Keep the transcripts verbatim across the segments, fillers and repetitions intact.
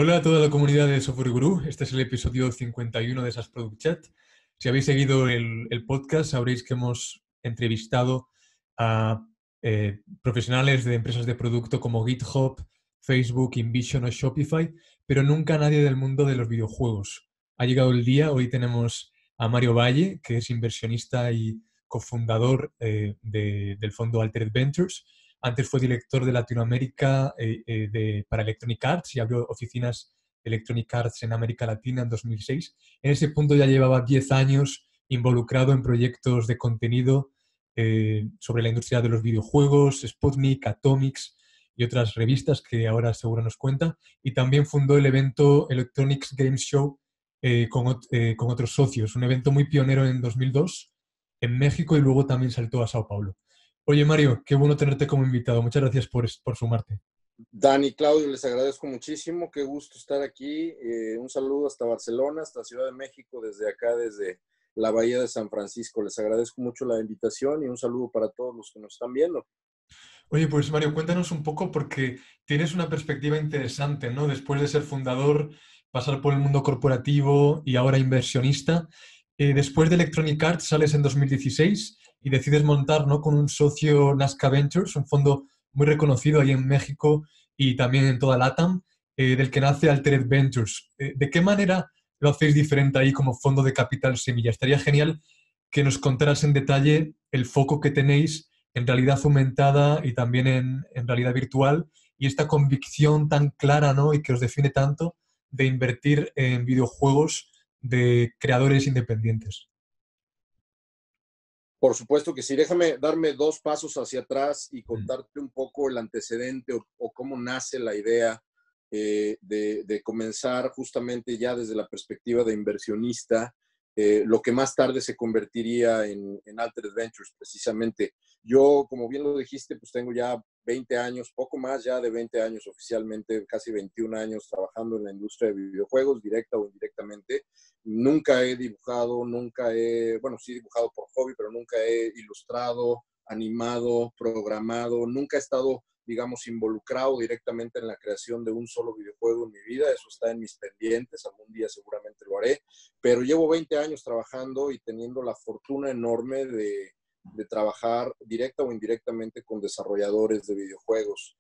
Hola a toda la comunidad de Software Guru. Este es el episodio cincuenta y uno de SaaS Product Chat. Si habéis seguido el, el podcast, sabréis que hemos entrevistado a eh, profesionales de empresas de producto como GitHub, Facebook, InVision o Shopify, pero nunca a nadie del mundo de los videojuegos. Ha llegado el día. Hoy tenemos a Mario Valle, que es inversionista y cofundador eh, de- del fondo Altered Ventures. Antes fue director de Latinoamérica eh, eh, de, para Electronic Arts y abrió oficinas Electronic Arts en América Latina en dos mil seis. En ese punto ya llevaba diez años involucrado en proyectos de contenido eh, sobre la industria de los videojuegos, Sputnik, Atomics y otras revistas que ahora seguro nos cuenta. Y también fundó el evento Electronics Games Show eh, con, ot- eh, con otros socios, un evento muy pionero en dos mil dos en México y luego también saltó a Sao Paulo. Oye, Mario, qué bueno tenerte como invitado. Muchas gracias por, por sumarte. Dani, Claudio, les agradezco muchísimo. Qué gusto estar aquí. Eh, un saludo hasta Barcelona, hasta Ciudad de México, desde acá, desde la Bahía de San Francisco. Les agradezco mucho la invitación y un saludo para todos los que nos están viendo. Oye, pues Mario, cuéntanos un poco porque tienes una perspectiva interesante, ¿no? Después de ser fundador, pasar por el mundo corporativo y ahora inversionista. Eh, después de Electronic Arts sales en dos mil dieciséis y decides montar, ¿no? Con un socio Nazca Ventures, un fondo muy reconocido ahí en México y también en toda LATAM, eh, del que nace Altered Ventures. Eh, ¿de qué manera lo hacéis diferente ahí como fondo de capital semilla? Estaría genial que nos contaras en detalle el foco que tenéis en realidad aumentada y también en, en realidad virtual, y esta convicción tan clara, ¿no? Y que os define tanto de invertir en videojuegos de creadores independientes. Por supuesto que sí. Déjame darme dos pasos hacia atrás y Mm. contarte un poco el antecedente o, o cómo nace la idea eh, de, de comenzar justamente ya desde la perspectiva de inversionista, eh, lo que más tarde se convertiría en, en Altered Ventures, precisamente. Yo, como bien lo dijiste, pues tengo ya veinte años, poco más ya de veinte años oficialmente, casi veintiún años trabajando en la industria de videojuegos, directa o indirectamente. Nunca he dibujado, nunca he, bueno, sí he dibujado por hobby, pero nunca he ilustrado, animado, programado, nunca he estado, digamos, involucrado directamente en la creación de un solo videojuego en mi vida. Eso está en mis pendientes, algún día seguramente lo haré, pero llevo veinte años trabajando y teniendo la fortuna enorme de, de trabajar directa o indirectamente con desarrolladores de videojuegos.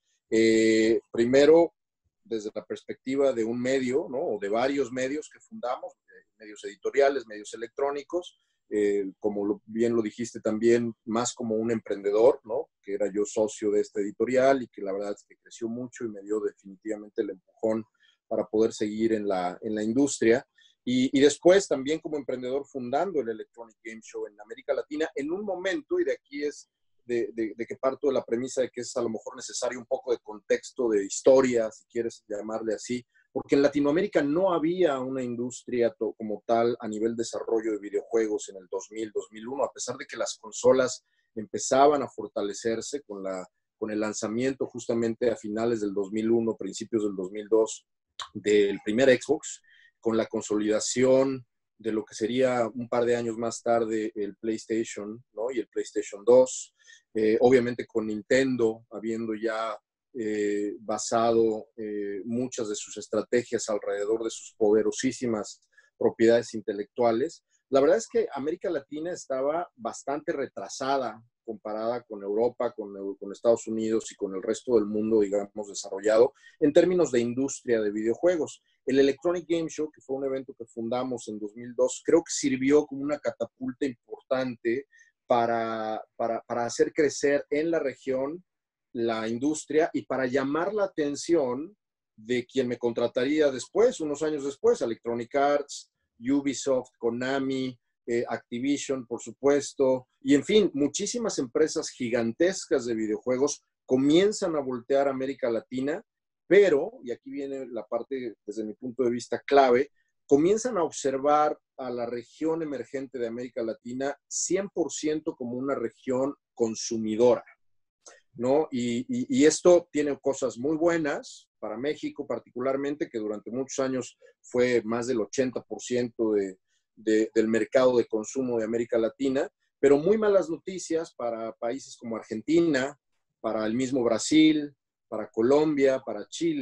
Eh, primero, desde la perspectiva de un medio, ¿no? O de varios medios que fundamos, eh, medios editoriales, medios electrónicos, eh, como lo, bien lo dijiste también, más como un emprendedor, ¿no? Que era yo socio de este editorial y que la verdad es que creció mucho y me dio definitivamente el empujón para poder seguir en la, en la industria. Y, y después también como emprendedor fundando el Electronic Game Show en América Latina en un momento, y de aquí es de, de, de, que parto de la premisa de que es a lo mejor necesario un poco de contexto, de historia, si quieres llamarle así, porque en Latinoamérica no había una industria to, como tal a nivel desarrollo de videojuegos en el dos mil, dos mil uno, a pesar de que las consolas empezaban a fortalecerse con, la, con el lanzamiento justamente a finales del dos mil uno, principios del dos mil dos, del primer Xbox, con la consolidación de lo que sería un par de años más tarde el PlayStation, ¿no? Y el PlayStation dos, eh, obviamente con Nintendo habiendo ya eh, basado eh, muchas de sus estrategias alrededor de sus poderosísimas propiedades intelectuales. La verdad es que América Latina estaba bastante retrasada comparada con Europa, con, con Estados Unidos y con el resto del mundo, digamos, desarrollado en términos de industria de videojuegos. El Electronic Game Show, que fue un evento que fundamos en dos mil dos, creo que sirvió como una catapulta importante para, para, para hacer crecer en la región la industria y para llamar la atención de quien me contrataría después, unos años después, Electronic Arts, Ubisoft, Konami, eh, Activision, por supuesto, y en fin, muchísimas empresas gigantescas de videojuegos comienzan a voltear a América Latina, pero, y aquí viene la parte desde mi punto de vista clave, comienzan a observar a la región emergente de América Latina cien por ciento como una región consumidora, ¿no? Y, y, y esto tiene cosas muy buenas para México particularmente, que durante muchos años fue más del ochenta por ciento de, de, del mercado de consumo de América Latina, pero muy malas noticias para países como Argentina, para el mismo Brasil, para Colombia, para Chile,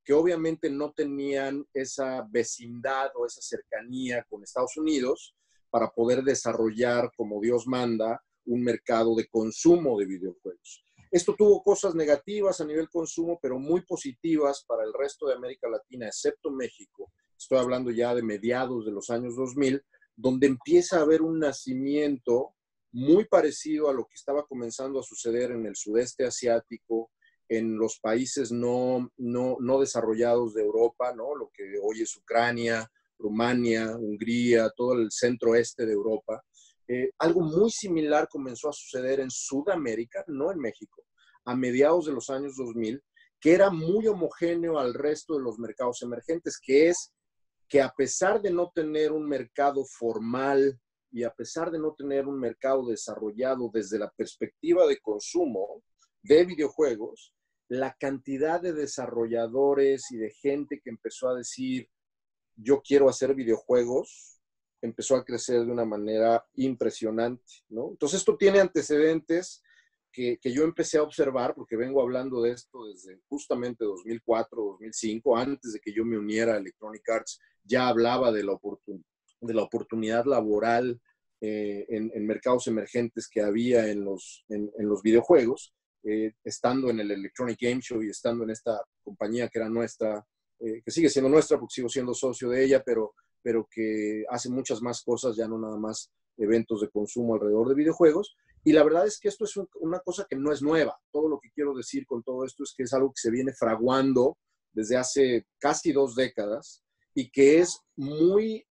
que obviamente no tenían esa vecindad o esa cercanía con Estados Unidos para poder desarrollar, como Dios manda, un mercado de consumo de videojuegos. Esto tuvo cosas negativas a nivel consumo, pero muy positivas para el resto de América Latina, excepto México. Estoy hablando ya de mediados de los años dos mil, donde empieza a haber un nacimiento muy parecido a lo que estaba comenzando a suceder en el sudeste asiático, en los países no, no, no desarrollados de Europa, ¿no? Lo que hoy es Ucrania, Rumania, Hungría, todo el centro-este de Europa. Eh, algo muy similar comenzó a suceder en Sudamérica, no en México, a mediados de los años dos mil, que era muy homogéneo al resto de los mercados emergentes, que es que a pesar de no tener un mercado formal y a pesar de no tener un mercado desarrollado desde la perspectiva de consumo de videojuegos, la cantidad de desarrolladores y de gente que empezó a decir, yo quiero hacer videojuegos, empezó a crecer de una manera impresionante, ¿no? Entonces esto tiene antecedentes que, que yo empecé a observar, porque vengo hablando de esto desde justamente dos mil cuatro, dos mil cinco, antes de que yo me uniera a Electronic Arts, ya hablaba de la, oportun de la oportunidad laboral eh, en, en mercados emergentes que había en los, en, en los videojuegos, eh, estando en el Electronic Game Show y estando en esta compañía que era nuestra, eh, que sigue siendo nuestra porque sigo siendo socio de ella, pero, pero que hace muchas más cosas, ya no nada más eventos de consumo alrededor de videojuegos. Y la verdad es que esto es un, una cosa que no es nueva. Todo lo que quiero decir con todo esto es que es algo que se viene fraguando desde hace casi dos décadas y que es muy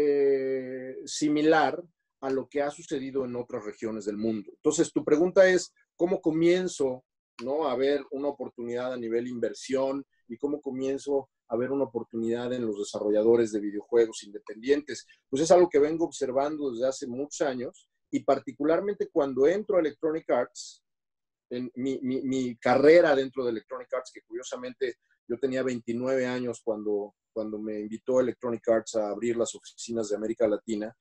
eh, similar a lo que ha sucedido en otras regiones del mundo. Entonces, tu pregunta es, ¿cómo comienzo, ¿no?, a ver una oportunidad a nivel inversión y cómo comienzo a ver una oportunidad en los desarrolladores de videojuegos independientes? Pues es algo que vengo observando desde hace muchos años y particularmente cuando entro a Electronic Arts, en mi, mi, mi carrera dentro de Electronic Arts, que curiosamente yo tenía veintinueve años cuando, cuando me invitó Electronic Arts a abrir las oficinas de América Latina,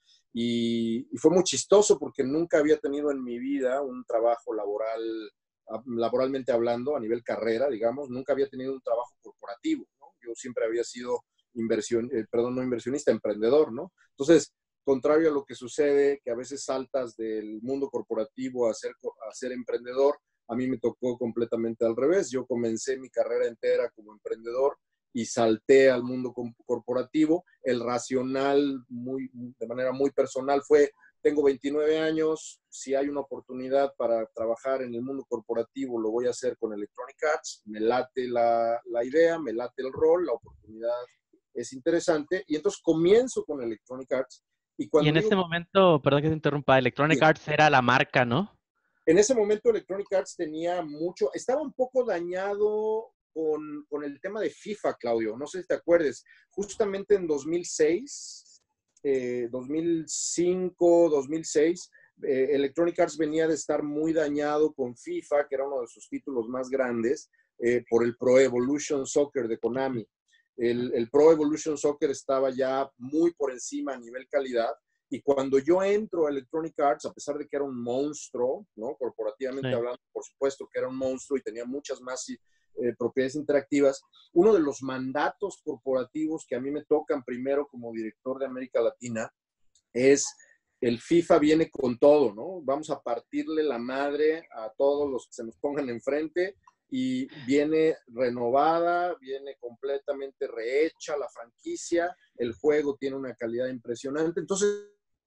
y, y fue muy chistoso porque nunca había tenido en mi vida un trabajo laboral, laboralmente hablando, a nivel carrera, digamos, nunca había tenido un trabajo corporativo, ¿no? Yo siempre había sido inversión, eh, perdón, no inversionista, emprendedor, ¿no? Entonces, contrario a lo que sucede, que a veces saltas del mundo corporativo a ser, a ser emprendedor, a mí me tocó completamente al revés. Yo comencé mi carrera entera como emprendedor y salté al mundo corporativo. El racional, muy, de manera muy personal, fue, tengo veintinueve años, si hay una oportunidad para trabajar en el mundo corporativo, lo voy a hacer con Electronic Arts. Me late la, la idea, me late el rol, la oportunidad es interesante. Y entonces comienzo con Electronic Arts. Y, y en digo, ese momento, perdón que te interrumpa, Electronic bien, Arts era la marca, ¿no? En ese momento Electronic Arts tenía mucho, estaba un poco dañado con, con el tema de FIFA, Claudio, no sé si te acuerdes, justamente en dos mil seis, eh, dos mil cinco, dos mil seis, eh, Electronic Arts venía de estar muy dañado con FIFA, que era uno de sus títulos más grandes, eh, por el Pro Evolution Soccer de Konami. El, el Pro Evolution Soccer estaba ya muy por encima a nivel calidad. Y cuando yo entro a Electronic Arts, a pesar de que era un monstruo, ¿no?, corporativamente sí, hablando, por supuesto que era un monstruo y tenía muchas más eh, propiedades interactivas, uno de los mandatos corporativos que a mí me tocan primero como director de América Latina es el FIFA viene con todo, ¿no? Vamos a partirle la madre a todos los que se nos pongan enfrente y viene renovada, viene completamente rehecha la franquicia, el juego tiene una calidad impresionante. Entonces,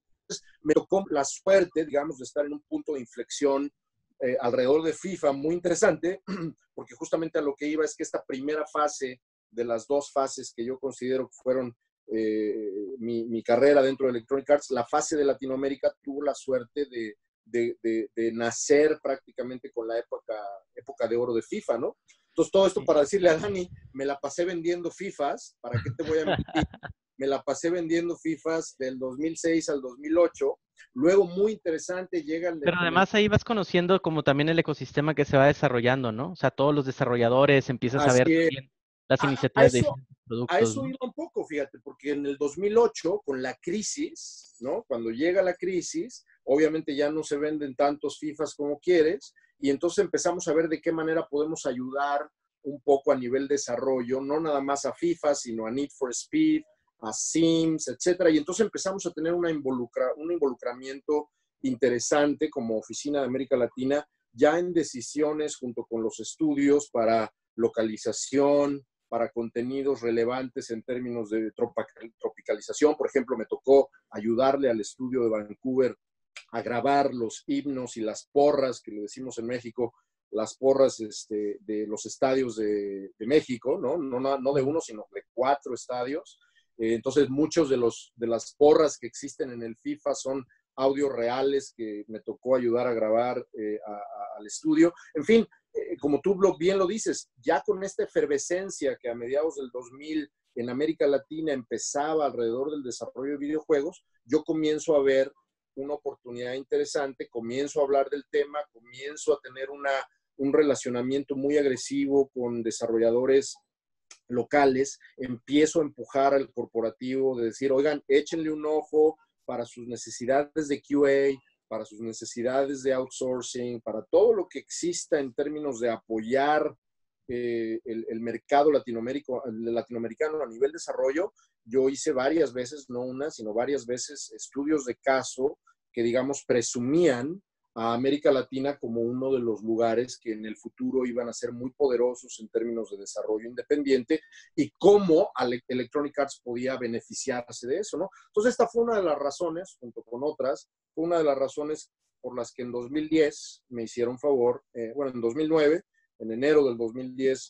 me tocó la suerte, digamos, de estar en un punto de inflexión eh, alrededor de FIFA muy interesante, porque justamente a lo que iba es que esta primera fase de las dos fases que yo considero que fueron eh, mi, mi carrera dentro de Electronic Arts, la fase de Latinoamérica tuvo la suerte de, de, de, de nacer prácticamente con la época, época de oro de FIFA, ¿no? Entonces, todo esto para decirle a Dani, me la pasé vendiendo FIFAs, ¿para qué te voy a mentir? Me la pasé vendiendo FIFAs del dos mil seis al dos mil ocho. Luego, muy interesante, llegan... Pero además ahí vas conociendo como también el ecosistema que se va desarrollando, ¿no? O sea, todos los desarrolladores, empiezas Así a ver es. también las A, iniciativas a eso, de diferentes productos, a eso ¿no? iba un poco, fíjate, porque en el dos mil ocho, con la crisis, ¿no? Cuando llega la crisis, obviamente ya no se venden tantos FIFAs como quieres, y entonces empezamos a ver de qué manera podemos ayudar un poco a nivel desarrollo, no nada más a FIFA, sino a Need for Speed, a Sims, etcétera. Y entonces empezamos a tener una involucra, un involucramiento interesante como Oficina de América Latina, ya en decisiones junto con los estudios para localización, para contenidos relevantes en términos de tropicalización. Por ejemplo, me tocó ayudarle al estudio de Vancouver a grabar los himnos y las porras, que le decimos en México, las porras este, de los estadios de, de México, ¿no? No, no de uno, sino de cuatro estadios. Eh, entonces, muchos de, los, de las porras que existen en el FIFA son audios reales que me tocó ayudar a grabar eh, a, a, al estudio. En fin, eh, como tú bien lo dices, ya con esta efervescencia que a mediados del dos mil en América Latina empezaba alrededor del desarrollo de videojuegos, yo comienzo a ver una oportunidad interesante, comienzo a hablar del tema, comienzo a tener una, un relacionamiento muy agresivo con desarrolladores locales, empiezo a empujar al corporativo de decir, oigan, échenle un ojo para sus necesidades de Q A, para sus necesidades de outsourcing, para todo lo que exista en términos de apoyar eh, el, el mercado latinoamericano, latinoamericano a nivel desarrollo. Yo hice varias veces, no una, sino varias veces estudios de caso que, digamos, presumían a América Latina como uno de los lugares que en el futuro iban a ser muy poderosos en términos de desarrollo independiente y cómo Electronic Arts podía beneficiarse de eso, ¿no? Entonces, esta fue una de las razones, junto con otras, fue una de las razones por las que en dos mil diez me hicieron favor, eh, bueno, en dos mil nueve, en enero del dos mil diez,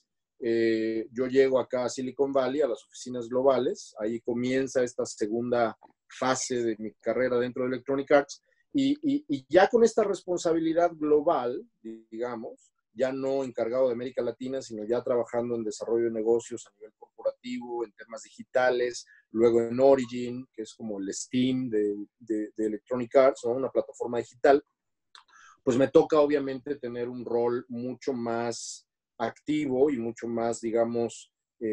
eh, yo llego acá a Silicon Valley, a las oficinas globales, ahí comienza esta segunda fase de mi carrera dentro de Electronic Arts, y, y, y ya con esta responsabilidad global, digamos, ya no encargado de América Latina, sino ya trabajando en desarrollo de negocios a nivel corporativo, en temas digitales, luego en Origin, que es como el Steam de, de, de Electronic Arts, ¿no? Una plataforma digital, pues me toca obviamente tener un rol mucho más activo y mucho más, digamos,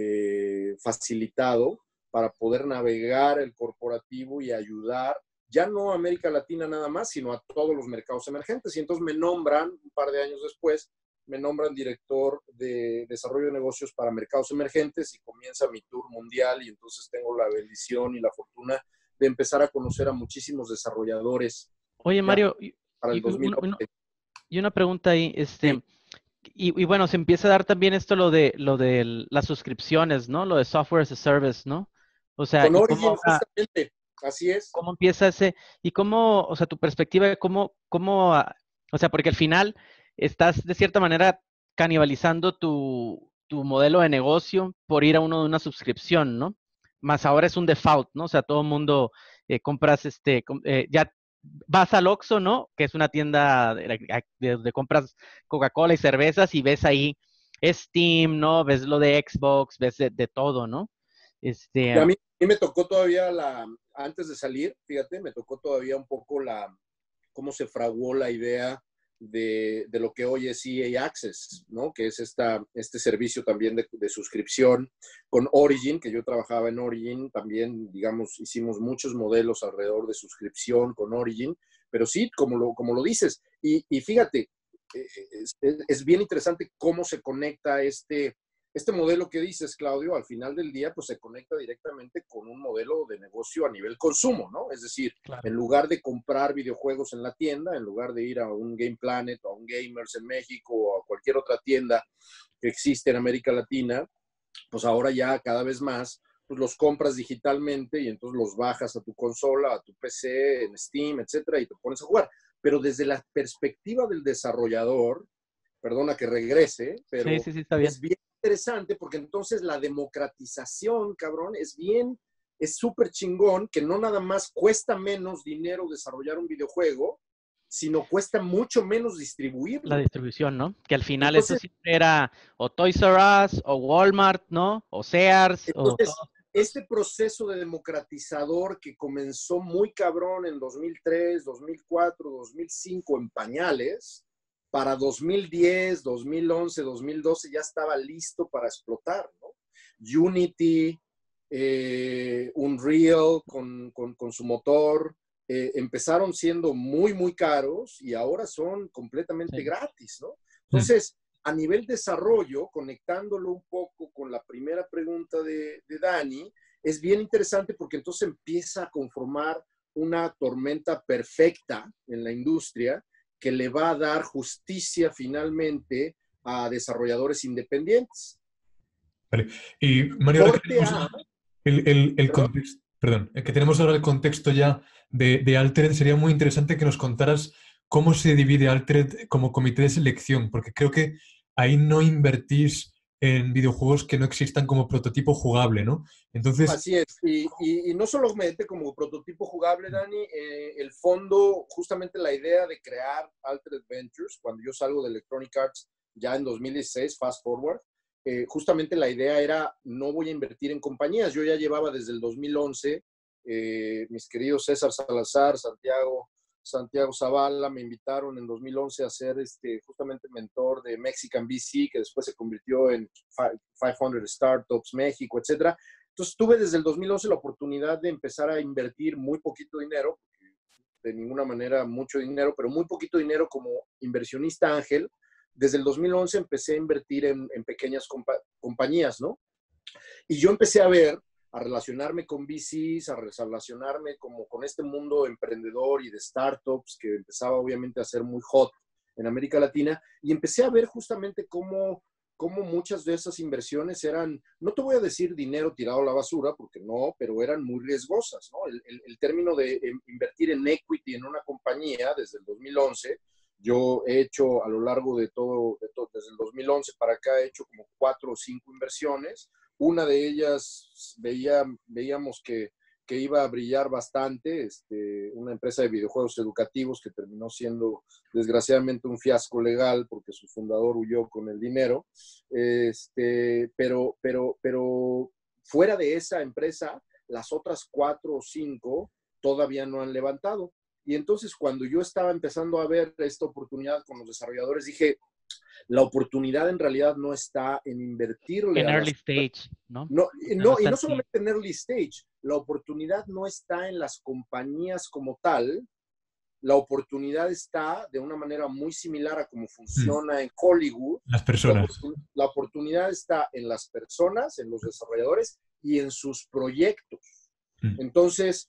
eh, facilitado para poder navegar el corporativo y ayudar, ya no a América Latina nada más, sino a todos los mercados emergentes. Y entonces me nombran, un par de años después, me nombran director de desarrollo de negocios para mercados emergentes y comienza mi tour mundial y entonces tengo la bendición y la fortuna de empezar a conocer a muchísimos desarrolladores. Oye, Mario, para el y, dos mil una, y una pregunta ahí, este, sí. y, y bueno, se empieza a dar también esto lo de lo de las suscripciones, ¿no? Lo de software as a service, ¿no? O sea, con y Origin, cómo, justamente, así es. ¿Cómo empieza ese, y cómo, o sea, tu perspectiva de cómo, cómo, o sea, porque al final estás de cierta manera canibalizando tu, tu modelo de negocio por ir a uno de una suscripción, ¿no? Más ahora es un default, ¿no? O sea, todo el mundo eh, compras, este, eh, ya vas al Oxxo, ¿no? Que es una tienda donde compras Coca-Cola y cervezas y ves ahí Steam, ¿no? Ves lo de Xbox, ves de, de todo, ¿no? Este... Y a mí, a mí me tocó todavía la, antes de salir, fíjate, me tocó todavía un poco la, cómo se fraguó la idea de, de lo que hoy es E A Access, ¿no? Que es esta, este servicio también de, de suscripción con Origin, que yo trabajaba en Origin, también, digamos, hicimos muchos modelos alrededor de suscripción con Origin, pero sí, como lo, como lo dices, y, y fíjate, es, es bien interesante cómo se conecta este, este modelo que dices, Claudio, al final del día, pues se conecta directamente con un modelo de negocio a nivel consumo, ¿no? Es decir, claro, en lugar de comprar videojuegos en la tienda, en lugar de ir a un Game Planet o a un Gamers en México o a cualquier otra tienda que existe en América Latina, pues ahora ya cada vez más, pues los compras digitalmente y entonces los bajas a tu consola, a tu P C, en Steam, etcétera, y te pones a jugar. Pero desde la perspectiva del desarrollador, perdona que regrese, pero sí, sí, sí, está bien. Es bien interesante porque entonces la democratización, cabrón, es bien, es súper chingón que no nada más cuesta menos dinero desarrollar un videojuego, sino cuesta mucho menos distribuirlo. La distribución, ¿no? Que al final entonces, eso siempre era o Toys R Us o Walmart, ¿no? O Sears. Entonces, o... este proceso de democratizador que comenzó muy cabrón en dos mil tres, dos mil cuatro, dos mil cinco en pañales, para dos mil diez, dos mil once, dos mil doce ya estaba listo para explotar, ¿no? Unity, eh, Unreal con, con, con su motor, eh, empezaron siendo muy, muy caros y ahora son completamente sí. gratis, ¿no? Entonces, a nivel desarrollo, conectándolo un poco con la primera pregunta de, de Dani, es bien interesante porque entonces empieza a conformar una tormenta perfecta en la industria que le va a dar justicia finalmente a desarrolladores independientes. Vale. Y Mario, ahora que Corte tenemos A, el, el, el perdón, contexto, perdón, el que tenemos ahora el contexto ya de, de Altered, sería muy interesante que nos contaras cómo se divide Altered como comité de selección, porque creo que ahí no invertís en videojuegos que no existan como prototipo jugable, ¿no? Entonces, así es. Y, y, y no solamente como prototipo jugable, Dani, eh, el fondo, justamente la idea de crear Altered Ventures, cuando yo salgo de Electronic Arts ya en dos mil dieciséis, fast forward, eh, justamente la idea era, no voy a invertir en compañías. Yo ya llevaba desde el dos mil once, eh, mis queridos César Salazar, Santiago, Santiago Zavala, me invitaron en dos mil once a ser este, justamente mentor de Mexican V C, que después se convirtió en quinientas Startups México, etcétera. Entonces tuve desde el dos mil once la oportunidad de empezar a invertir muy poquito dinero, de ninguna manera mucho dinero, pero muy poquito dinero como inversionista ángel. Desde el dos mil once empecé a invertir en, en pequeñas compa compañías, ¿no? Y yo empecé a ver, a relacionarme con V Cs, a relacionarme como con este mundo emprendedor y de startups que empezaba obviamente a ser muy hot en América Latina, y empecé a ver justamente cómo, cómo muchas de esas inversiones eran, no te voy a decir dinero tirado a la basura, porque no, pero eran muy riesgosas, ¿no? El, el, el término de eh, invertir en equity en una compañía desde el dos mil once, yo he hecho a lo largo de todo, de todo, desde el dos mil once para acá, he hecho como cuatro o cinco inversiones. Una de ellas veía, veíamos que, que iba a brillar bastante, este, una empresa de videojuegos educativos que terminó siendo desgraciadamente un fiasco legal porque su fundador huyó con el dinero. Este, pero, pero, pero fuera de esa empresa, las otras cuatro o cinco todavía no han levantado. Y entonces cuando yo estaba empezando a ver esta oportunidad con los desarrolladores, dije, la oportunidad en realidad no está en invertirle En a early las... stage, ¿no? No, O sea, no no, y está no en ti. solamente en early stage, la oportunidad no está en las compañías como tal, la oportunidad está de una manera muy similar a cómo funciona en Hollywood, las la, personas. oportun la oportunidad está en las personas, en los desarrolladores y en sus proyectos. Entonces,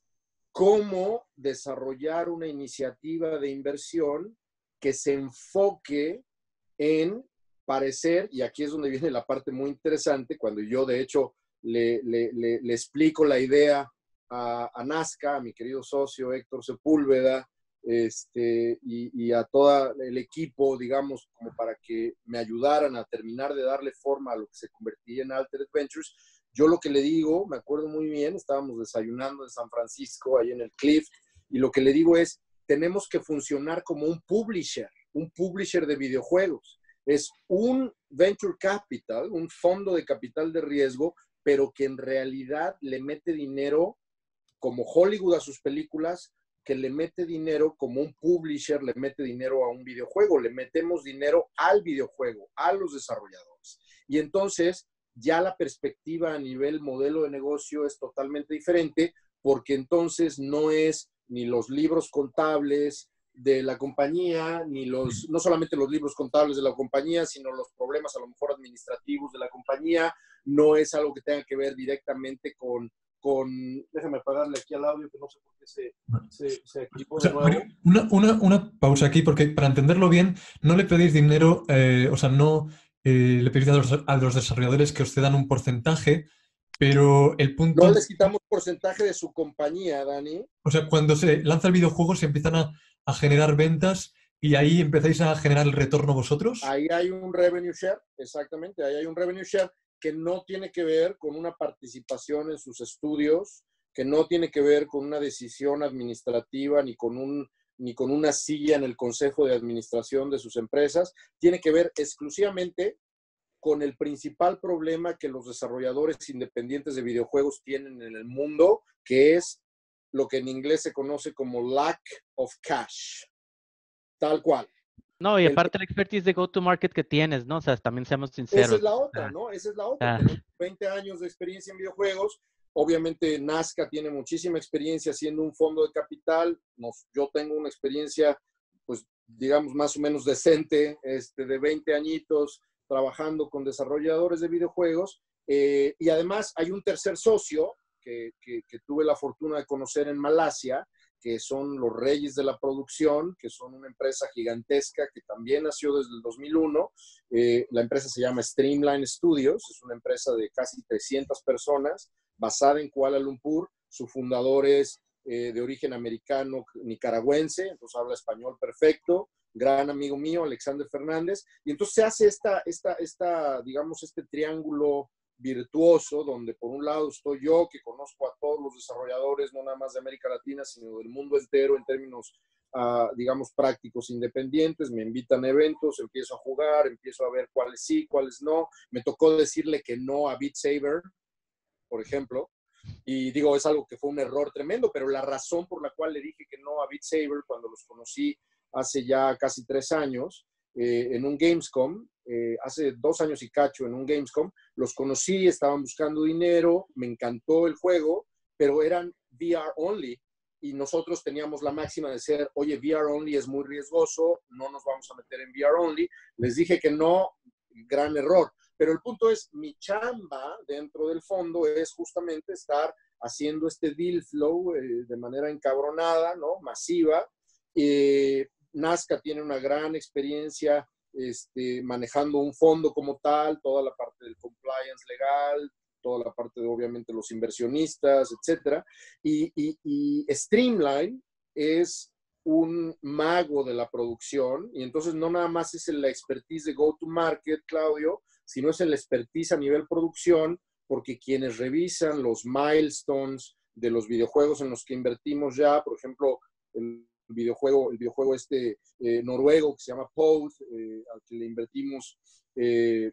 ¿cómo desarrollar una iniciativa de inversión que se enfoque en parecer, y aquí es donde viene la parte muy interesante, cuando yo de hecho le, le, le, le explico la idea a, a Nazca, a mi querido socio Héctor Sepúlveda, este, y, y a todo el equipo, digamos, como para que me ayudaran a terminar de darle forma a lo que se convertiría en Altered Ventures. Yo lo que le digo, me acuerdo muy bien, estábamos desayunando en San Francisco, ahí en el Cliff, y lo que le digo es, tenemos que funcionar como un publisher, un publisher de videojuegos. Es un venture capital, un fondo de capital de riesgo, pero que en realidad le mete dinero como Hollywood a sus películas, que le mete dinero como un publisher, le mete dinero a un videojuego, le metemos dinero al videojuego, a los desarrolladores. Y entonces ya la perspectiva a nivel modelo de negocio es totalmente diferente, porque entonces no es ni los libros contables de la compañía, ni los, no solamente los libros contables de la compañía, sino los problemas a lo mejor administrativos de la compañía, no es algo que tenga que ver directamente con, con déjame apagarle aquí al audio, que no sé por qué se, se, se activó O de sea, nuevo. Mario, una, una, una pausa aquí, porque para entenderlo bien, no le pedís dinero, eh, o sea, no eh, le pedís a los, a los desarrolladores que os cedan un porcentaje, pero el No punto, les quitamos porcentaje de su compañía, Dani. o sea, cuando se lanza el videojuego se empiezan a, a generar ventas y ahí empezáis a generar el retorno vosotros. Ahí hay un revenue share, exactamente, ahí hay un revenue share que no tiene que ver con una participación en sus estudios, que no tiene que ver con una decisión administrativa ni con, un, ni con una silla en el consejo de administración de sus empresas, tiene que ver exclusivamente con el principal problema que los desarrolladores independientes de videojuegos tienen en el mundo, que es lo que en inglés se conoce como lack of cash, tal cual. No, y El, aparte la expertise de go-to-market que tienes, ¿no? O sea, también seamos esa sinceros. es la O otra, sea, ¿no? Esa es la otra. ah, Tenemos veinte años de experiencia en videojuegos. Obviamente Nazca tiene muchísima experiencia siendo un fondo de capital. Nos, yo tengo una experiencia pues digamos, más o menos decente, este, de veinte añitos, trabajando con desarrolladores de videojuegos. Eh, y además hay un tercer socio que, que, que tuve la fortuna de conocer en Malasia, que son los reyes de la producción, que son una empresa gigantesca que también nació desde el dos mil uno. Eh, la empresa se llama Streamline Studios, es una empresa de casi trescientas personas, basada en Kuala Lumpur. Su fundador es eh, de origen americano nicaragüense, entonces habla español perfecto, gran amigo mío, Alexander Fernández. Y entonces se hace esta, esta, esta digamos, este triángulo virtuoso, donde por un lado estoy yo, que conozco a todos los desarrolladores, no nada más de América Latina, sino del mundo entero en términos, uh, digamos, prácticos independientes. Me invitan a eventos, empiezo a jugar, empiezo a ver cuáles sí, cuáles no. Me tocó decirle que no a Beat Saber, por ejemplo, y digo, es algo que fue un error tremendo, pero la razón por la cual le dije que no a Beat Saber cuando los conocí hace ya casi tres años, Eh, en un Gamescom, eh, hace dos años y cacho en un Gamescom, los conocí, estaban buscando dinero, me encantó el juego, pero eran V R only, y nosotros teníamos la máxima de ser, oye, V R only es muy riesgoso, no nos vamos a meter en V R only. Les dije que no, gran error. Pero el punto es, mi chamba dentro del fondo es justamente estar haciendo este deal flow eh, de manera encabronada, ¿no? Masiva. Eh, Nazca tiene una gran experiencia este, manejando un fondo como tal, toda la parte del compliance legal, toda la parte de, obviamente, los inversionistas, etcétera. Y, y, y Streamline es un mago de la producción, y entonces no nada más es la expertise de go-to-market, Claudio, sino es el expertise a nivel producción, porque quienes revisan los milestones de los videojuegos en los que invertimos ya, por ejemplo, el videojuego, el videojuego este eh, noruego que se llama Pod, eh, al que le invertimos eh,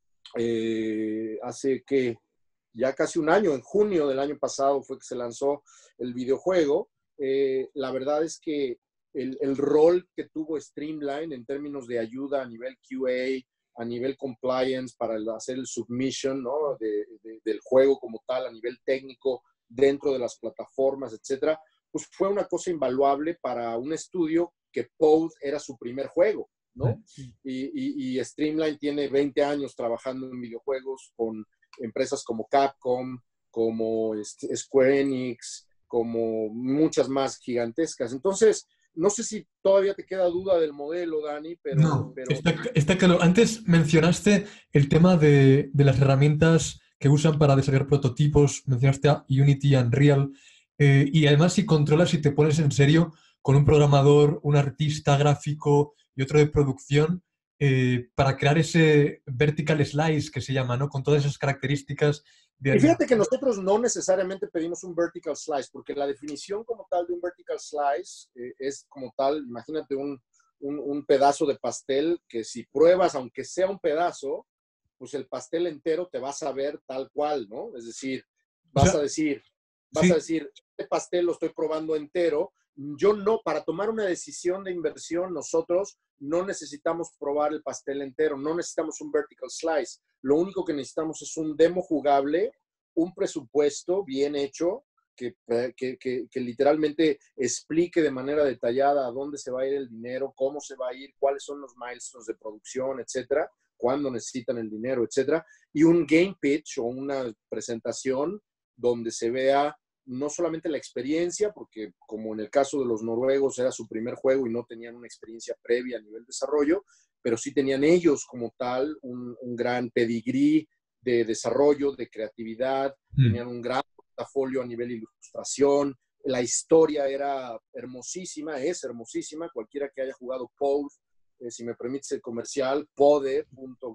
eh, hace que ya casi un año, en junio del año pasado fue que se lanzó el videojuego. Eh, la verdad es que el, el rol que tuvo Streamline en términos de ayuda a nivel Q A, a nivel compliance para el, hacer el submission, ¿no? de, de, del juego como tal, a nivel técnico, dentro de las plataformas, etcétera, pues fue una cosa invaluable para un estudio que Pod era su primer juego, ¿no? Y, y, y Streamline tiene veinte años trabajando en videojuegos con empresas como Capcom, como este, Square Enix, como muchas más gigantescas. Entonces, no sé si todavía te queda duda del modelo, Dani, pero... No, pero... Está, está claro. Antes mencionaste el tema de, de las herramientas que usan para desarrollar prototipos, mencionaste a Unity y Unreal, eh, y además si controlas y te pones en serio con un programador, un artista gráfico y otro de producción, eh, para crear ese vertical slice que se llama, ¿no? Con todas esas características de... Y fíjate que nosotros no necesariamente pedimos un vertical slice, porque la definición como tal de un vertical slice eh, es como tal, imagínate un, un, un pedazo de pastel que si pruebas, aunque sea un pedazo, pues el pastel entero te vas a ver tal cual, ¿no? Es decir, vas o sea, a decir, vas sí. a decir, este pastel lo estoy probando entero. Yo no, para tomar una decisión de inversión, nosotros no necesitamos probar el pastel entero, no necesitamos un vertical slice. Lo único que necesitamos es un demo jugable, un presupuesto bien hecho, que, que, que, que literalmente explique de manera detallada a dónde se va a ir el dinero, cómo se va a ir, cuáles son los milestones de producción, etcétera, cuándo necesitan el dinero, etcétera. Y un game pitch o una presentación donde se vea no solamente la experiencia, porque como en el caso de los noruegos era su primer juego y no tenían una experiencia previa a nivel de desarrollo, pero sí tenían ellos como tal un, un gran pedigrí de desarrollo, de creatividad, mm. tenían un gran portafolio a nivel ilustración, la historia era hermosísima, es hermosísima, cualquiera que haya jugado Pod, eh, si me permites el comercial, pode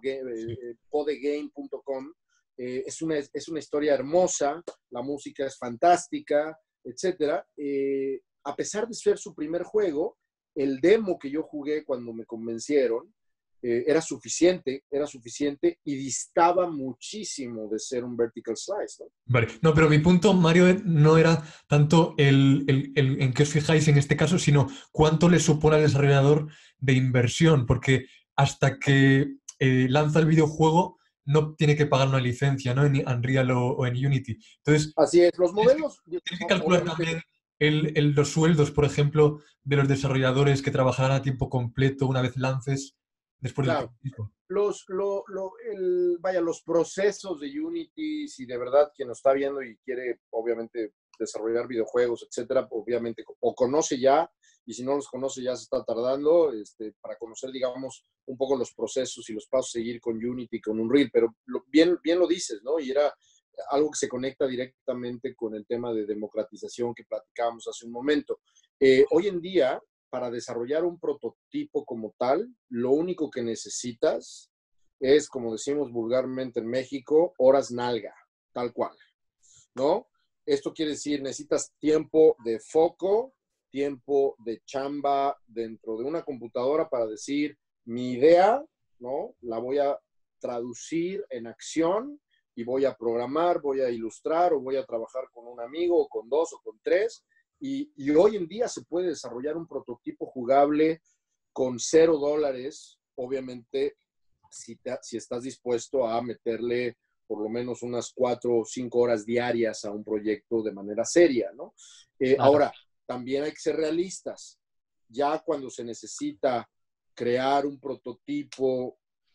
game punto com, Eh, es, una, es una historia hermosa, la música es fantástica, etcétera. Eh, a pesar de ser su primer juego, el demo que yo jugué cuando me convencieron eh, era suficiente, era suficiente y distaba muchísimo de ser un vertical slice, ¿no? Vale, no, pero mi punto, Mario, no era tanto el, el, el en qué os fijáis en este caso, sino cuánto le supone al desarrollador de inversión, porque hasta que eh, lanza el videojuego no tiene que pagar una licencia, ¿no? En Unreal o, o en Unity. Entonces, así es, los modelos... Tienes que calcular también el, el- los sueldos, por ejemplo, de los desarrolladores que trabajarán a tiempo completo una vez lances después del Claro. prototipo? Los, lo, lo, el, vaya, los procesos de Unity, si de verdad quien nos está viendo y quiere, obviamente, desarrollar videojuegos, etcétera, obviamente, o conoce ya, y si no los conoce ya se está tardando, este, para conocer, digamos, un poco los procesos y los pasos a seguir con Unity, con Unreal, pero lo, bien, bien lo dices, ¿no? Y era algo que se conecta directamente con el tema de democratización que platicábamos hace un momento. Eh, hoy en día, para desarrollar un prototipo como tal, lo único que necesitas es, como decimos vulgarmente en México, horas nalga, tal cual, ¿no? Esto quiere decir, necesitas tiempo de foco, tiempo de chamba dentro de una computadora para decir, mi idea, ¿no? La voy a traducir en acción y voy a programar, voy a ilustrar o voy a trabajar con un amigo o con dos o con tres. Y, y hoy en día se puede desarrollar un prototipo jugable con cero dólares, obviamente, si, te, si estás dispuesto a meterle por lo menos unas cuatro o cinco horas diarias a un proyecto de manera seria, ¿no? Eh, Claro. Ahora, también hay que ser realistas. Ya cuando se necesita crear un prototipo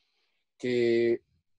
que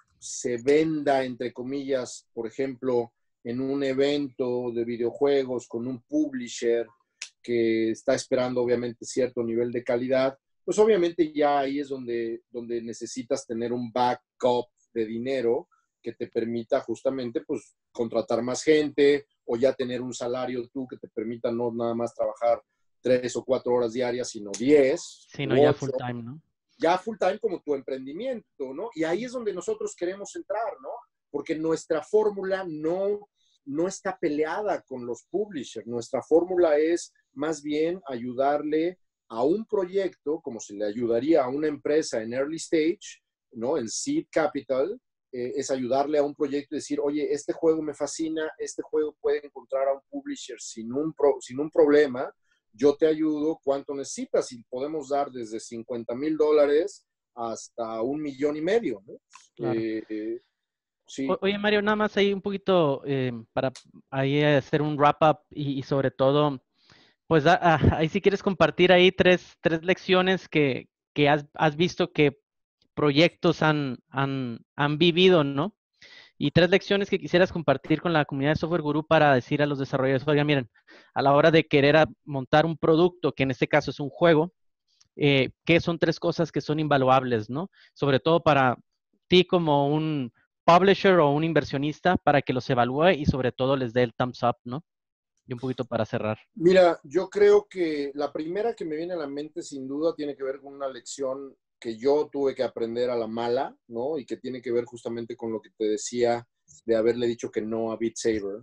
se venda, entre comillas, por ejemplo, en un evento de videojuegos con un publisher que está esperando obviamente cierto nivel de calidad, pues obviamente ya ahí es donde, donde necesitas tener un backup de dinero que te permita justamente pues contratar más gente o ya tener un salario tú que te permita no nada más trabajar tres o cuatro horas diarias, sino diez Sí, no, u ya ocho, full time, ¿no? ya full time como tu emprendimiento, ¿no? Y ahí es donde nosotros queremos entrar, ¿no? Porque nuestra fórmula no, no está peleada con los publishers. Nuestra fórmula es más bien ayudarle a un proyecto, como se le ayudaría a una empresa en early stage, ¿no? En seed capital, eh, es ayudarle a un proyecto y decir, oye, este juego me fascina, este juego puede encontrar a un publisher sin un, pro, sin un problema, yo te ayudo, ¿cuánto necesitas? Y podemos dar desde cincuenta mil dólares hasta un millón y medio, ¿no? Claro. Eh, sí. O- Oye, Mario, nada más ahí un poquito eh, para ahí hacer un wrap up y, y sobre todo, pues a- a- ahí si quieres compartir ahí tres, tres lecciones que, que has, has visto que proyectos han, han, han vivido, ¿no? Y tres lecciones que quisieras compartir con la comunidad de Software Guru para decir a los desarrolladores, oigan, miren, a la hora de querer a- montar un producto, que en este caso es un juego, eh, ¿qué son tres cosas que son invaluables, ¿no? Sobre todo para ti como un publisher o un inversionista, para que los evalúe y sobre todo les dé el thumbs up, ¿no? Y un poquito para cerrar. Mira, yo creo que la primera que me viene a la mente sin duda tiene que ver con una lección que yo tuve que aprender a la mala, ¿no? Y que tiene que ver justamente con lo que te decía de haberle dicho que no a Beat Saber.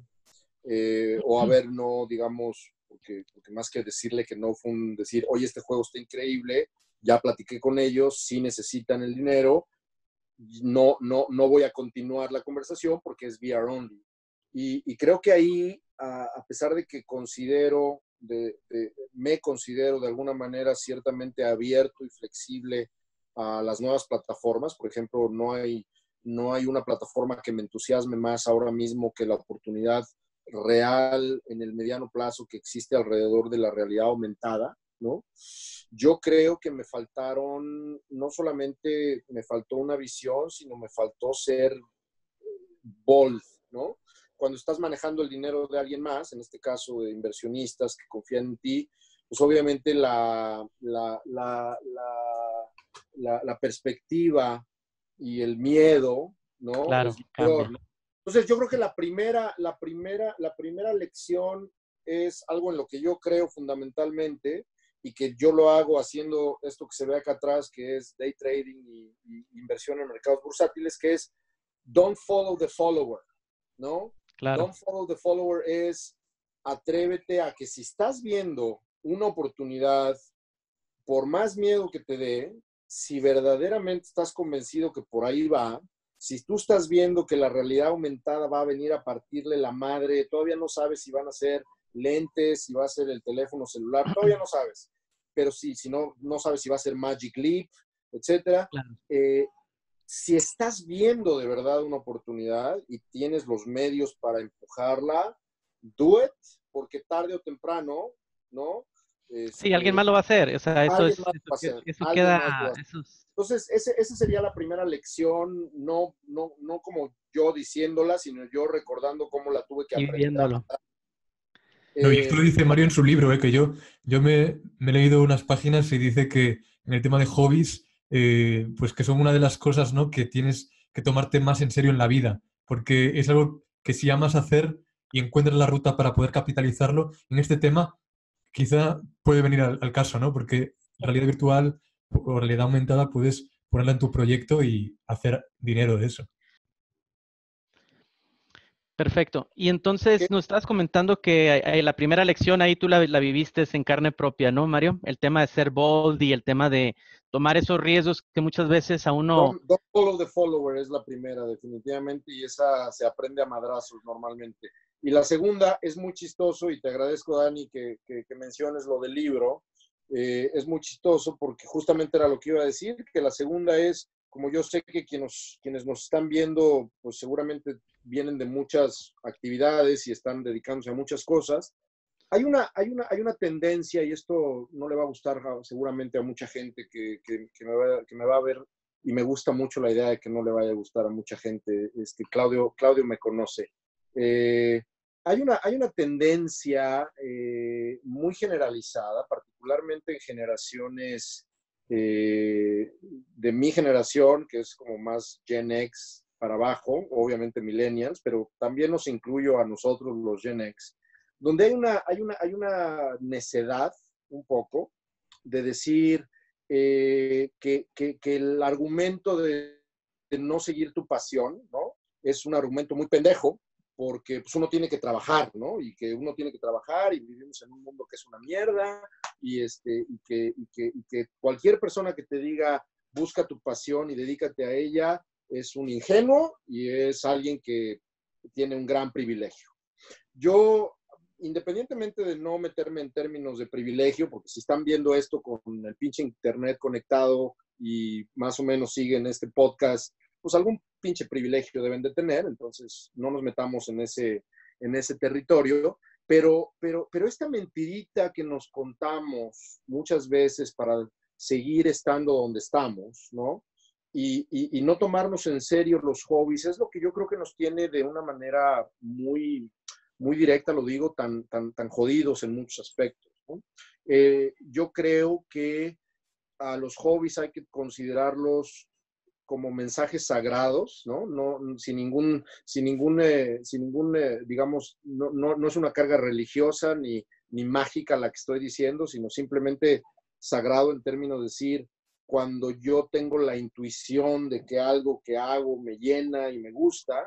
Eh, o haber no, digamos, porque, porque más que decirle que no fue un decir, oye, este juego está increíble, ya platiqué con ellos, sí necesitan el dinero, no, no, no voy a continuar la conversación porque es V R only. Y, y creo que ahí, a, a pesar de que considero, de, de, me considero de alguna manera ciertamente abierto y flexible a las nuevas plataformas, por ejemplo, no hay, no hay una plataforma que me entusiasme más ahora mismo que la oportunidad real en el mediano plazo que existe alrededor de la realidad aumentada, ¿no? Yo creo que me faltaron, no solamente me faltó una visión, sino me faltó ser bold, ¿no? Cuando estás manejando el dinero de alguien más, en este caso de inversionistas que confían en ti, pues obviamente la, la, la, la, la, la perspectiva y el miedo, ¿no? Claro, Es cambia. mayor. Entonces yo creo que la primera, la primera, la primera lección es algo en lo que yo creo fundamentalmente y que yo lo hago haciendo esto que se ve acá atrás, que es day trading y, y inversión en mercados bursátiles, que es don't follow the follower, ¿no? Claro. Don't follow the follower es atrévete a que si estás viendo una oportunidad, por más miedo que te dé, si verdaderamente estás convencido que por ahí va, si tú estás viendo que la realidad aumentada va a venir a partirle la madre, todavía no sabes si van a ser lentes, si va a ser el teléfono celular, todavía no sabes. Pero sí, si no, no sabes si va a ser Magic Leap, etcétera. Claro. Eh, si estás viendo de verdad una oportunidad y tienes los medios para empujarla, do it, porque tarde o temprano, ¿no? Sí, alguien Este, más lo va a hacer. O sea, eso alguien es, más lo va a eso, hacer, eso alguien queda, más lo va a hacer. eso es- Entonces, ese, esa sería la primera lección, no, no, no como yo diciéndola, sino yo recordando cómo la tuve que y aprender. viviéndolo. No, y esto Eh, lo dice Mario en su libro, ¿eh? Que yo, yo me, me he leído unas páginas y dice que en el tema de hobbies, eh, pues que son una de las cosas, ¿no? Que tienes que tomarte más en serio en la vida, porque es algo que si amas hacer y encuentras la ruta para poder capitalizarlo, en este tema quizá puede venir al, al caso, ¿no? Porque realidad virtual o realidad aumentada puedes ponerla en tu proyecto y hacer dinero de eso. Perfecto. Y que entonces nos estabas comentando que eh, la primera lección ahí tú la, la viviste en carne propia, ¿no, Mario? El tema de ser bold y el tema de tomar esos riesgos que muchas veces a uno... don't, don't follow the follower es la primera, definitivamente, y esa se aprende a madrazos normalmente. Y la segunda es muy chistoso, y te agradezco, Dani, que, que, que menciones lo del libro. Eh, es muy chistoso porque justamente era lo que iba a decir, que la segunda es, como yo sé que quienes, quienes nos están viendo, pues seguramente vienen de muchas actividades y están dedicándose a muchas cosas. Hay una, hay una, hay una tendencia, y esto no le va a gustar seguramente a mucha gente que, que, que, me va, que me va a ver, y me gusta mucho la idea de que no le vaya a gustar a mucha gente. Este, Claudio, Claudio me conoce. Eh, hay, una, hay una tendencia eh, muy generalizada, particularmente en generaciones eh, de mi generación, que es como más Gen X para abajo, obviamente millennials, pero también nos incluyo a nosotros los Gen X, donde hay una, hay una, hay una necedad un poco de decir eh, que, que, que, el argumento de, de, no seguir tu pasión, ¿no? Es un argumento muy pendejo, porque pues, uno tiene que trabajar, ¿no? Y que uno tiene que trabajar y vivimos en un mundo que es una mierda y, este, y, que, y, que, y que cualquier persona que te diga busca tu pasión y dedícate a ella es un ingenuo y es alguien que tiene un gran privilegio. Yo, independientemente de no meterme en términos de privilegio, porque si están viendo esto con el pinche internet conectado y más o menos siguen este podcast, pues algún pinche privilegio deben de tener, entonces no nos metamos en ese, en ese territorio, pero, pero, pero esta mentirita que nos contamos muchas veces para seguir estando donde estamos, ¿no? Y, y, y no tomarnos en serio los hobbies, es lo que yo creo que nos tiene de una manera muy muy directa, lo digo, tan, tan, tan jodidos en muchos aspectos, ¿no? Eh, yo creo que a los hobbies hay que considerarlos como mensajes sagrados, ¿no? No sin ningún, sin ningún, eh, sin ningún eh, digamos, no, no, no es una carga religiosa ni, ni mágica la que estoy diciendo, sino simplemente sagrado en términos de decir, cuando yo tengo la intuición de que algo que hago me llena y me gusta,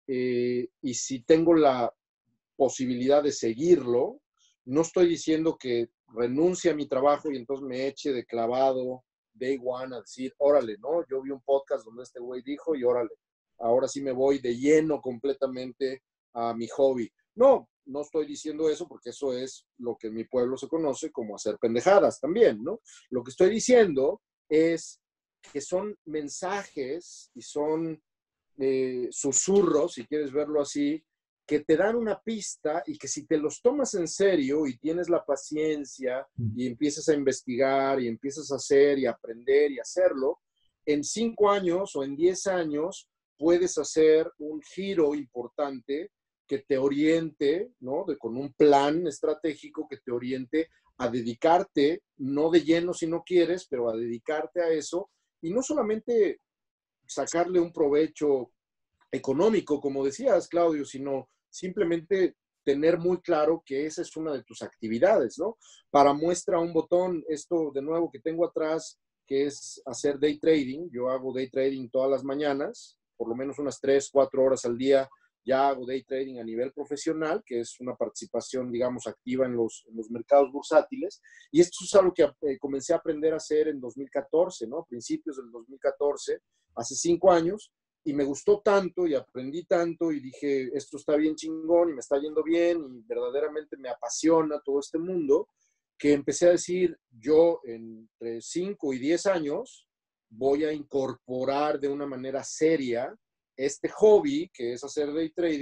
eh, y si tengo la posibilidad de seguirlo. No estoy diciendo que renuncie a mi trabajo y entonces me eche de clavado day one a decir, órale, ¿no? Yo vi un podcast donde este güey dijo y órale, ahora sí me voy de lleno completamente a mi hobby. No, no estoy diciendo eso porque eso es lo que en mi pueblo se conoce como hacer pendejadas también, ¿no? Lo que estoy diciendo es que son mensajes y son eh, susurros, si quieres verlo así, que te dan una pista y que si te los tomas en serio y tienes la paciencia y empiezas a investigar y empiezas a hacer y aprender y hacerlo, en cinco años o en diez años puedes hacer un giro importante que te oriente, ¿no? De, con un plan estratégico que te oriente a dedicarte, no de lleno si no quieres, pero a dedicarte a eso y no solamente sacarle un provecho económico, como decías, Claudio, sino simplemente tener muy claro que esa es una de tus actividades, ¿no? Para muestra un botón, esto de nuevo que tengo atrás, que es hacer day trading. Yo hago day trading todas las mañanas, por lo menos unas tres, cuatro horas al día. Ya hago day trading a nivel profesional, que es una participación, digamos, activa en los, en los mercados bursátiles. Y esto es algo que eh, comencé a aprender a hacer en dos mil catorce, ¿no? Principios del dos mil catorce, hace cinco años. Y me gustó tanto y aprendí tanto y dije, esto está bien chingón y me está yendo bien y verdaderamente me apasiona todo este mundo, que empecé a decir, yo entre cinco y diez años voy a incorporar de una manera seria este hobby que es hacer day trading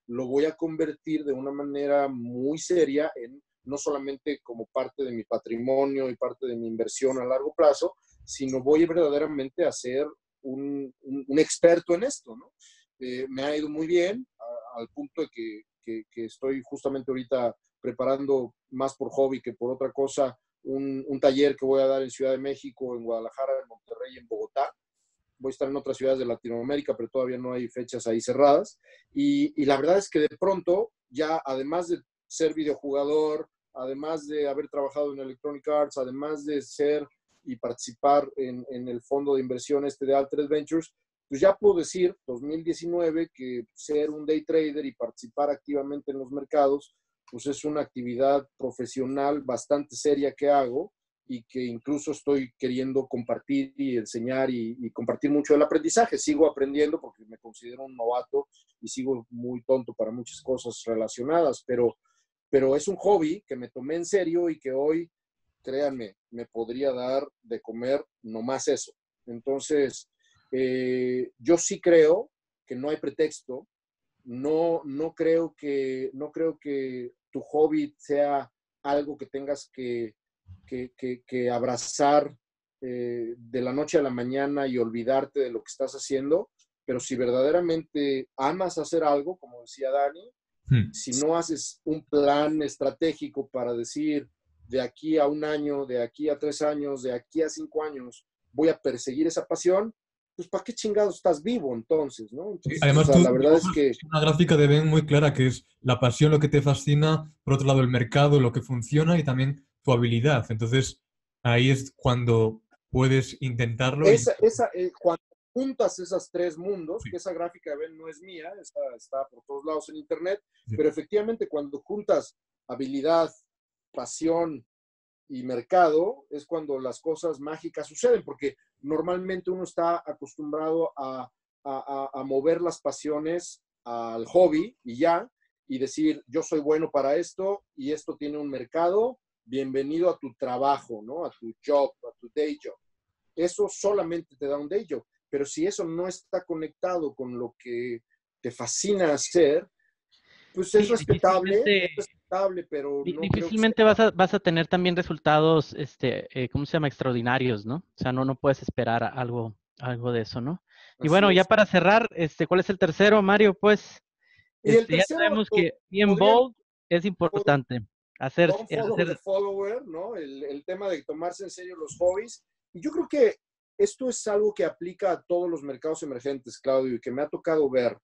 lo voy a convertir de una manera muy seria en no solamente como parte de mi patrimonio y parte de mi inversión a largo plazo, sino voy verdaderamente a ser un, un, un experto en esto, ¿no? Eh, me ha ido muy bien, a, al punto de que, que, que estoy justamente ahorita preparando más por hobby que por otra cosa, un, un taller que voy a dar en Ciudad de México, en Guadalajara, en Monterrey y en Bogotá. Voy a estar en otras ciudades de Latinoamérica, pero todavía no hay fechas ahí cerradas. Y, y la verdad es que de pronto, ya además de ser videojugador, además de haber trabajado en Electronic Arts, además de ser y participar en, en el fondo de inversión este de Altered Ventures, pues ya puedo decir, dos mil diecinueve, que ser un day trader y participar activamente en los mercados, pues es una actividad profesional bastante seria que hago y que incluso estoy queriendo compartir y enseñar y, y compartir mucho del aprendizaje. Sigo aprendiendo porque me considero un novato y sigo muy tonto para muchas cosas relacionadas, pero, pero es un hobby que me tomé en serio y que hoy, créanme, me podría dar de comer nomás eso. Entonces, eh, yo sí creo que no hay pretexto. No, no, creo que, no creo que tu hobby sea algo que tengas que Que, que, que abrazar eh, de la noche a la mañana y olvidarte de lo que estás haciendo, pero si verdaderamente amas hacer algo, como decía Dani, Hmm. si no haces un plan estratégico para decir de aquí a un año, de aquí a tres años, de aquí a cinco años, voy a perseguir esa pasión, pues ¿para qué chingados estás vivo entonces, no? Entonces, Sí, además, o sea, tú la verdad es que... una gráfica de Ben muy clara que es la pasión lo que te fascina, por otro lado el mercado, lo que funciona y también tu habilidad. Entonces, ahí es cuando puedes intentarlo y... Esa, esa, eh, cuando juntas esos tres mundos, Sí, que esa gráfica de Ben no es mía, está, está por todos lados en internet, sí. pero efectivamente cuando juntas habilidad, pasión y mercado, es cuando las cosas mágicas suceden, porque normalmente uno está acostumbrado a, a, a mover las pasiones al hobby y ya, y decir, yo soy bueno para esto y esto tiene un mercado, bienvenido a tu trabajo, ¿no? A tu job, a tu day job. Eso solamente te da un day job, pero si eso no está conectado con lo que te fascina hacer, pues es Sí, respetable, difícilmente, es respetable, pero di- no creo que sea. difícilmente vas a, vas a tener también resultados, este, eh, ¿cómo se llama? Extraordinarios, ¿no? O sea, no, no puedes esperar a- algo, algo de eso, ¿no? Y Así bueno, ya es. para cerrar, este, ¿cuál es el tercero, Mario? Pues, Y el este, ya tercero, sabemos lo- que bien podrían, bold es pod- importante. Hacer, don't follow the hacer, follower, ¿no? El, el tema de tomarse en serio los hobbies. Y yo creo que esto es algo que aplica a todos los mercados emergentes, Claudio, y que me ha tocado ver.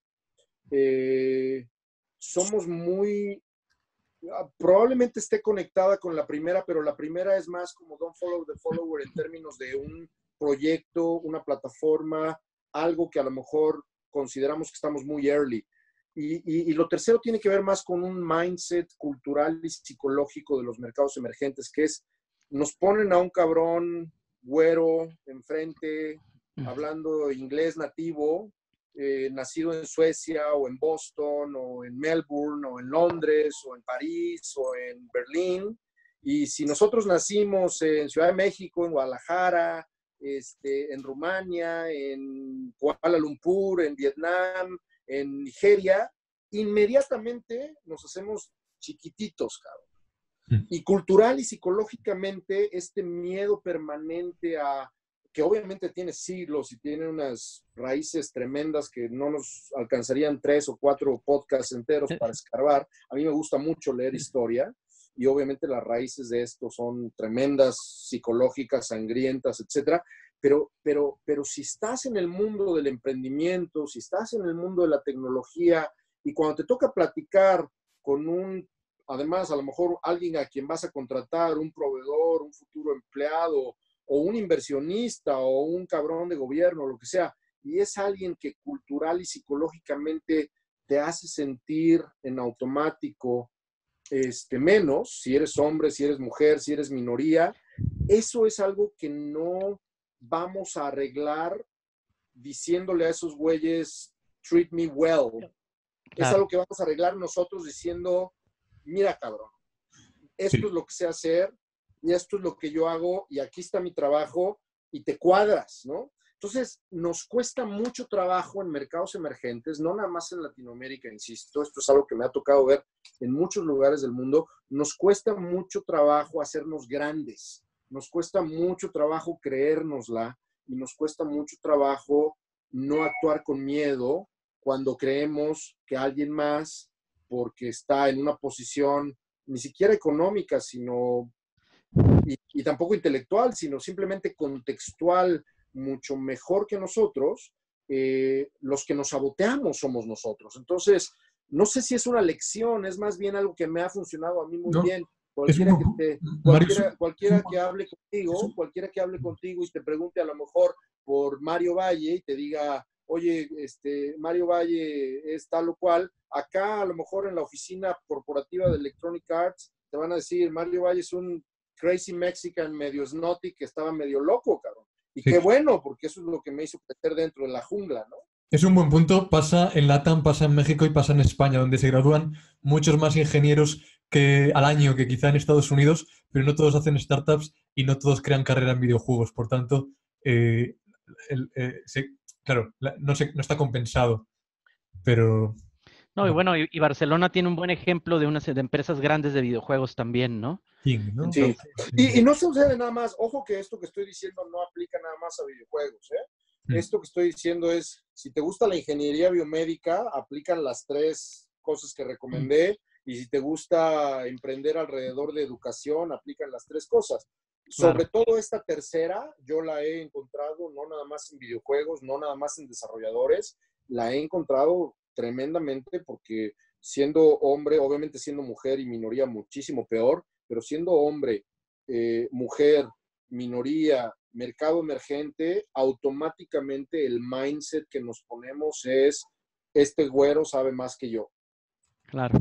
Eh, somos muy, ah, probablemente esté conectada con la primera, pero la primera es más como don't follow the follower en términos de un proyecto, una plataforma, algo que a lo mejor consideramos que estamos muy early. Y, y, y lo tercero tiene que ver más con un mindset cultural y psicológico de los mercados emergentes, que es, nos ponen a un cabrón güero enfrente, hablando inglés nativo, eh, nacido en Suecia o en Boston o en Melbourne o en Londres o en París o en Berlín. Y si nosotros nacimos en Ciudad de México, en Guadalajara, este, en Rumania, en Kuala Lumpur, en Vietnam, en Nigeria, inmediatamente nos hacemos chiquititos, cabrón. Y cultural y psicológicamente, este miedo permanente a, que obviamente tiene siglos y tiene unas raíces tremendas que no nos alcanzarían tres o cuatro podcasts enteros para escarbar. A mí me gusta mucho leer historia y obviamente las raíces de esto son tremendas, psicológicas, sangrientas, etcétera. Pero, pero, pero si estás en el mundo del emprendimiento, si estás en el mundo de la tecnología y cuando te toca platicar con un, además a lo mejor alguien a quien vas a contratar, un proveedor, un futuro empleado, o un inversionista, o un cabrón de gobierno, lo que sea, y es alguien que cultural y psicológicamente te hace sentir en automático este, menos, si eres hombre, si eres mujer, si eres minoría, eso es algo que no vamos a arreglar diciéndole a esos güeyes, treat me well. Claro. Es algo que vamos a arreglar nosotros diciendo, mira, cabrón, esto sí. es lo que sé hacer, y esto es lo que yo hago, y aquí está mi trabajo, y te cuadras, ¿no? Entonces, nos cuesta mucho trabajo en mercados emergentes, no nada más en Latinoamérica, insisto, esto es algo que me ha tocado ver en muchos lugares del mundo, nos cuesta mucho trabajo hacernos grandes, nos cuesta mucho trabajo creérnosla y nos cuesta mucho trabajo no actuar con miedo cuando creemos que alguien más, porque está en una posición ni siquiera económica, sino, y, y tampoco intelectual, sino simplemente contextual, mucho mejor que nosotros, eh, los que nos saboteamos somos nosotros. Entonces, no sé si es una lección, es más bien algo que me ha funcionado a mí muy No, bien. es Cualquiera que, un, te, Mario, es cualquiera, un- es cualquiera que un- hable contigo, es un- cualquiera que hable contigo y te pregunte a lo mejor por Mario Valle y te diga, oye, este, Mario Valle es tal o cual, acá a lo mejor en la oficina corporativa de Electronic Arts te van a decir, Mario Valle es un crazy Mexican medio snotty que estaba medio loco, cabrón. Y sí. qué bueno, porque eso es lo que me hizo crecer dentro de la jungla, ¿no? Es un buen punto. Pasa en LATAM, pasa en México y pasa en España, donde se gradúan muchos más ingenieros que al año que quizá en Estados Unidos, pero no todos hacen startups y no todos crean carrera en videojuegos. Por tanto, eh, el- eh, se- claro, la- no, se- no está compensado, pero No, y bueno, bueno, y, y Barcelona tiene un buen ejemplo de unas de empresas grandes de videojuegos también, ¿no? King, ¿no? Sí. Entonces, Y, y no sucede nada más. Ojo que esto que estoy diciendo no aplica nada más a videojuegos, ¿eh? Mm. Esto que estoy diciendo es, si te gusta la ingeniería biomédica, aplican las tres cosas que recomendé. Y si te gusta emprender alrededor de educación, aplican las tres cosas. claro. Sobre todo esta tercera, yo la he encontrado no nada más en videojuegos, no nada más en desarrolladores, la he encontrado tremendamente porque siendo hombre, obviamente siendo mujer y minoría muchísimo peor, pero siendo hombre, eh, mujer, minoría, mercado emergente, automáticamente el mindset que nos ponemos es, este güero sabe más que yo. Claro.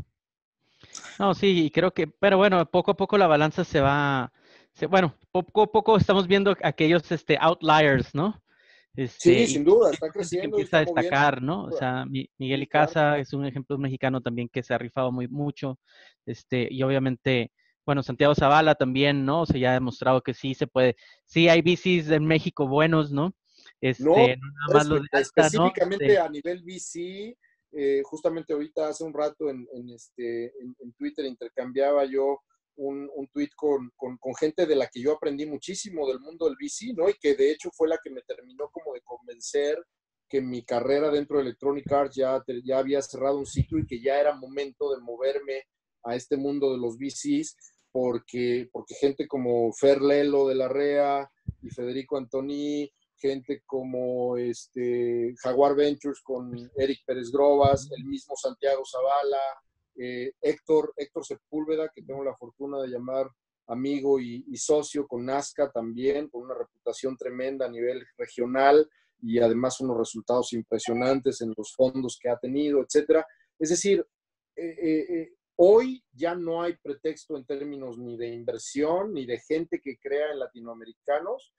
No, sí, y creo que, pero bueno, poco a poco la balanza se va, se- bueno, poco a poco estamos viendo aquellos este, outliers, ¿no? Este, Sí, y sin duda, y está gente que creciendo y empieza a está moviendo. destacar, ¿no? O sea, Mi- Miguel Sí, claro. Icaza es un ejemplo mexicano también que se ha rifado muy mucho, este, y obviamente, bueno, Santiago Zavala también, ¿no? O sea, ya ha demostrado que sí se puede, sí hay V Cs en México buenos, ¿no? No, Este, no nada más los espe- de alta, ¿no? específicamente Este, a nivel V C, eh, justamente ahorita hace un rato en, en este, en, en Twitter intercambiaba yo un, un tweet con, con, con gente de la que yo aprendí muchísimo del mundo del V C, ¿no? Y que de hecho fue la que me terminó como de convencer que mi carrera dentro de Electronic Arts ya, te- ya había cerrado un ciclo y que ya era momento de moverme a este mundo de los V Cs, porque, porque gente como Fer Lelo de la REA y Federico Antoni, gente como este, Jaguar Ventures con Eric Pérez Grobas, el mismo Santiago Zavala, eh, Héctor, Héctor Sepúlveda, que tengo la fortuna de llamar amigo y, y socio con Nazca también, con una reputación tremenda a nivel regional y además unos resultados impresionantes en los fondos que ha tenido, etcétera. Es decir, eh, eh, eh, hoy ya no hay pretexto en términos ni de inversión ni de gente que crea en latinoamericanos.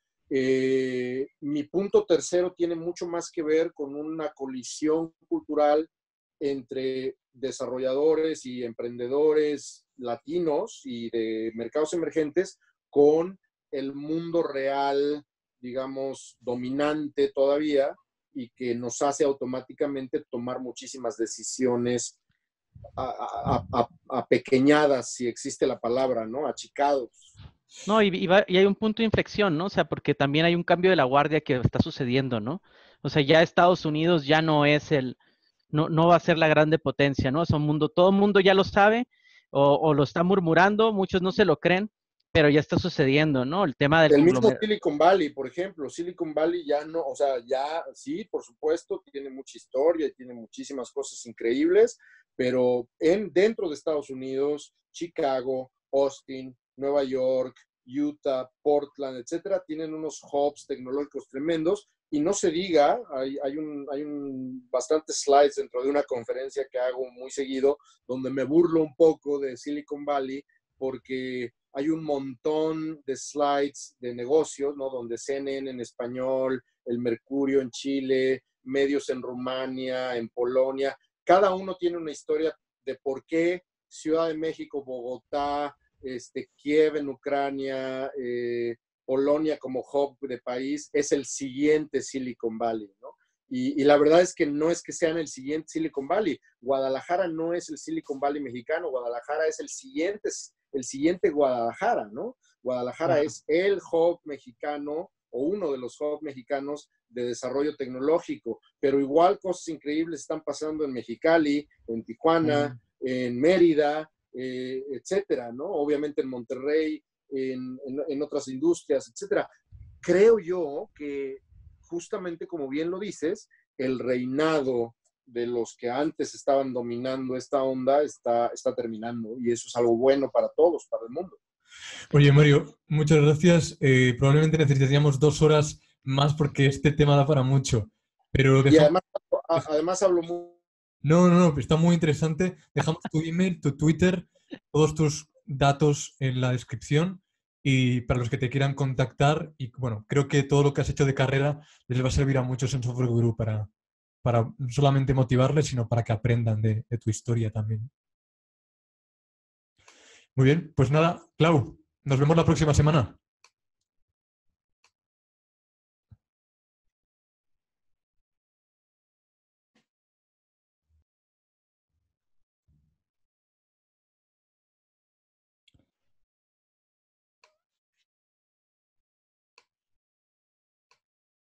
Eh, mi punto tercero tiene mucho más que ver con una colisión cultural entre desarrolladores y emprendedores latinos y de mercados emergentes con el mundo real, digamos, dominante todavía y que nos hace automáticamente tomar muchísimas decisiones a, a, a, a pequeñadas, si existe la palabra, ¿no? Achicados. no, y, y va- y hay un punto de inflexión, ¿no? O sea, porque también hay un cambio de la guardia que está sucediendo, ¿no? O sea, ya Estados Unidos ya no es el, no, no va a ser la grande potencia, ¿no? Es un mundo, todo el mundo ya lo sabe o, o lo está murmurando, muchos no se lo creen, pero ya está sucediendo, ¿no? El tema del El mismo conglomerado. Silicon Valley, por ejemplo, Silicon Valley ya no, o sea, ya sí, por supuesto, tiene mucha historia y tiene muchísimas cosas increíbles, pero en, dentro de Estados Unidos, Chicago, Austin, Nueva York, Utah, Portland, etcétera, tienen unos hubs tecnológicos tremendos y no se diga, hay, hay, un, hay un bastantes slides dentro de una conferencia que hago muy seguido, donde me burlo un poco de Silicon Valley porque hay un montón de slides de negocios, ¿no? Donde C N N en español, el Mercurio en Chile, medios en Rumania, en Polonia, cada uno tiene una historia de por qué Ciudad de México, Bogotá, este, Kiev en Ucrania, eh, Polonia como hub de país es el siguiente Silicon Valley, ¿no? Y, y la verdad es que no es que sean el siguiente Silicon Valley. Guadalajara no es el Silicon Valley mexicano, Guadalajara es el siguiente, el siguiente Guadalajara, ¿no? Guadalajara Claro. es el hub mexicano o uno de los hubs mexicanos de desarrollo tecnológico, pero igual cosas increíbles están pasando en Mexicali, en Tijuana, Mm. en Mérida, eh, etcétera, ¿no? Obviamente en Monterrey, en, en, en otras industrias, etcétera. Creo yo que justamente como bien lo dices, el reinado de los que antes estaban dominando esta onda está, está terminando y eso es algo bueno para todos, para el mundo. Oye, Mario, muchas gracias. Eh, probablemente necesitaríamos dos horas más porque este tema da para mucho. Pero Y dejamos... además, además hablo muy... No, no, no, está muy interesante. Dejamos tu email, tu Twitter, todos tus datos en la descripción y para los que te quieran contactar. Y bueno, creo que todo lo que has hecho de carrera les va a servir a muchos en Software Guru para, para no solamente motivarles, sino para que aprendan de, de tu historia también. Muy bien, pues nada, Clau, nos vemos la próxima semana.